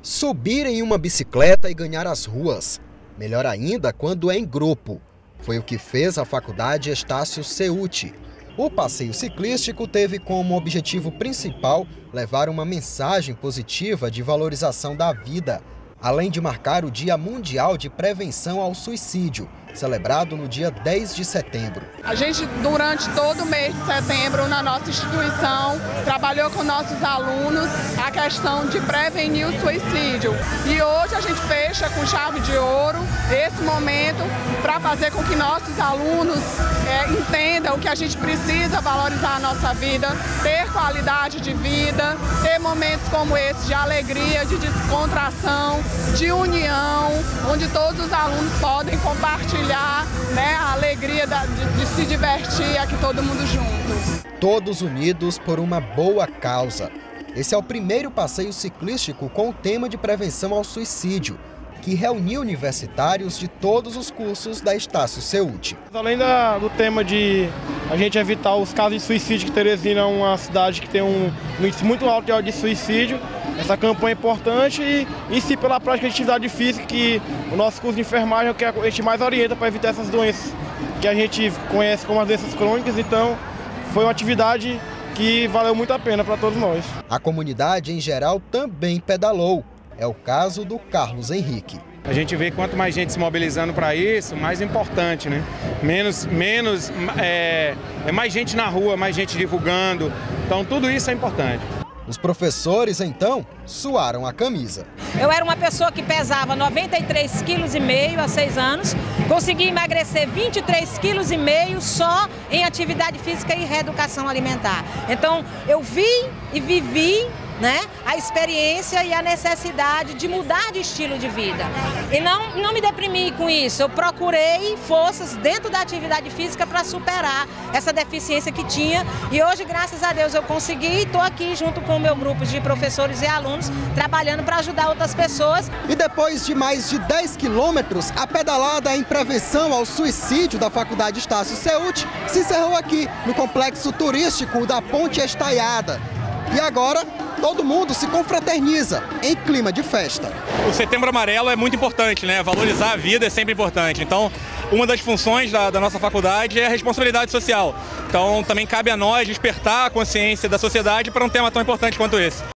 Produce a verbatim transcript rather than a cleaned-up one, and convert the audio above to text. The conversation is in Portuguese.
Subir em uma bicicleta e ganhar as ruas. Melhor ainda quando é em grupo. Foi o que fez a Faculdade Estácio Ceuti. O passeio ciclístico teve como objetivo principal levar uma mensagem positiva de valorização da vida, além de marcar o Dia Mundial de Prevenção ao Suicídio, celebrado no dia dez de setembro. A gente, durante todo o mês de setembro, na nossa instituição, trabalhou com nossos alunos a questão de prevenir o suicídio. E hoje a gente fecha com chave de ouro esse momento para fazer com que nossos alunos é, entendam que a gente precisa valorizar a nossa vida, ter qualidade de vida, ter momentos como esse de alegria, de descontração, de união, onde todos os alunos podem compartilhar né, a alegria da, de, de se divertir aqui todo mundo junto. Todos unidos por uma boa causa. Esse é o primeiro passeio ciclístico com o tema de prevenção ao suicídio, que reuniu universitários de todos os cursos da Estácio Ceuti. Além da, do tema de a gente evitar os casos de suicídio, que Teresina é uma cidade que tem um, um índice muito alto de suicídio, essa campanha é importante e, e sim pela prática de atividade física, que o nosso curso de enfermagem é o que a gente mais orienta para evitar essas doenças que a gente conhece como as doenças crônicas. Então foi uma atividade que valeu muito a pena para todos nós. A comunidade em geral também pedalou. É o caso do Carlos Henrique. A gente vê quanto mais gente se mobilizando para isso, mais importante, né? Menos, menos é, é mais gente na rua, mais gente divulgando. Então tudo isso é importante. Os professores, então, suaram a camisa. Eu era uma pessoa que pesava noventa e três vírgula cinco quilos há seis anos, consegui emagrecer vinte e três vírgula cinco quilos só em atividade física e reeducação alimentar. Então, eu vi e vivi né, a experiência e a necessidade de mudar de estilo de vida. E não, não me deprimi com isso, eu procurei forças dentro da atividade física para superar essa deficiência que tinha. E hoje, graças a Deus, eu consegui e estou aqui junto com o meu grupo de professores e alunos, trabalhando para ajudar outras pessoas. E depois de mais de dez quilômetros, a pedalada em prevenção ao suicídio da Faculdade Estácio Ceuti se encerrou aqui, no complexo turístico da Ponte Estaiada. E agora, todo mundo se confraterniza em clima de festa. O Setembro Amarelo é muito importante, né? Valorizar a vida é sempre importante. Então, uma das funções da, da nossa faculdade é a responsabilidade social. Então, também cabe a nós despertar a consciência da sociedade para um tema tão importante quanto esse.